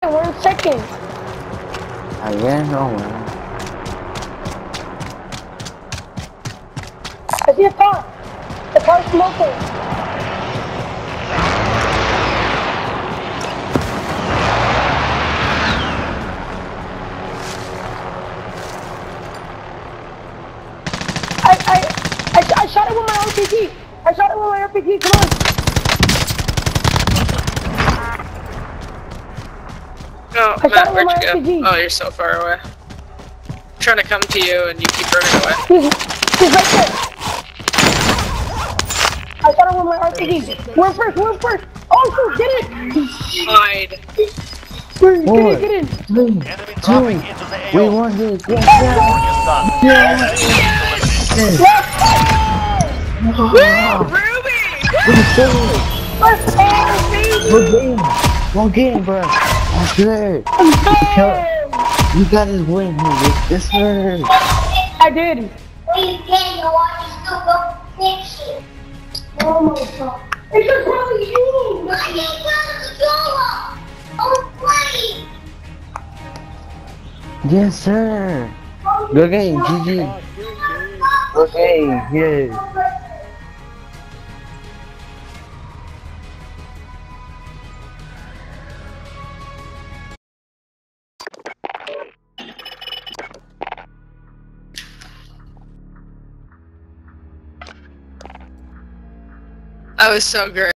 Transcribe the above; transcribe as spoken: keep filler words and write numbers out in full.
We're in second. I ran nowhere. I see a car. The car's smoking. I, I, I, I shot it with my R P G. I shot it with my R P G. Come on. Oh, I Matt, shot it with where'd my you R P G. go? Oh, you're so far away. I'm trying to come to you and you keep running away. He's, he's right there. I shot it with my R P G. We're first. We're first. Oh, shoot, get it. Hide. Get Four, it, get it. three, Enemy dropping two, into the A we O. won this. Yes, Yes. yes, yes. Woo, Ruby! Let's go, baby. Good game. Good game, bro. That's good. You got us win here. Yes, sir. I did. Oh my god. It's just probably you. I can't get the controller. Oh, Yes, sir. Good game, G G. Good game, yeah. That was so great.